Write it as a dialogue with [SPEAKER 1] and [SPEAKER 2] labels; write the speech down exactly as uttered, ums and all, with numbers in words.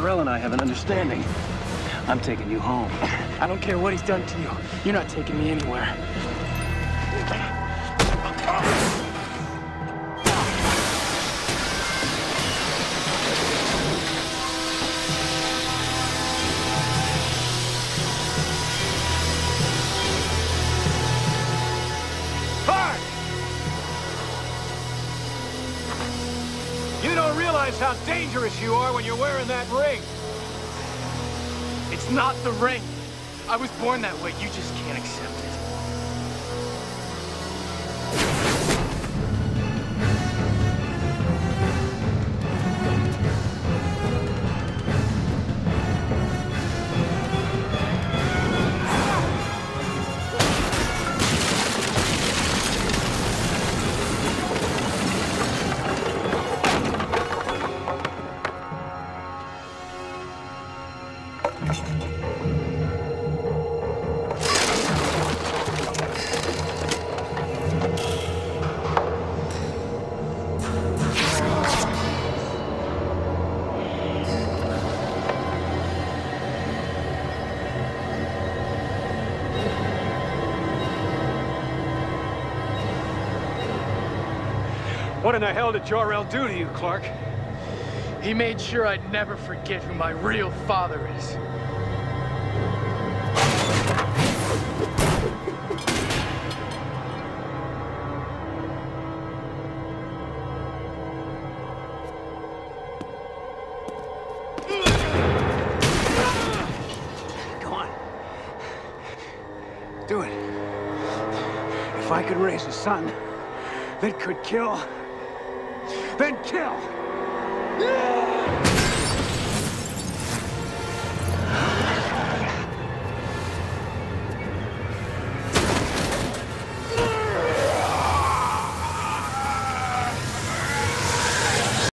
[SPEAKER 1] Jor-El and I have an understanding. I'm taking you home.
[SPEAKER 2] I don't care what he's done to you. You're not taking me anywhere.
[SPEAKER 3] Clark! You don't realize how dangerous you are when you're wearing that ring.
[SPEAKER 2] It's not the ring. I was born that way. You just can't accept it.
[SPEAKER 3] What in the hell did Jor-El do to you, Clark?
[SPEAKER 2] He made sure I'd never forget who my real father is.
[SPEAKER 1] Go on. Do it. If I could raise a son that could kill, then kill!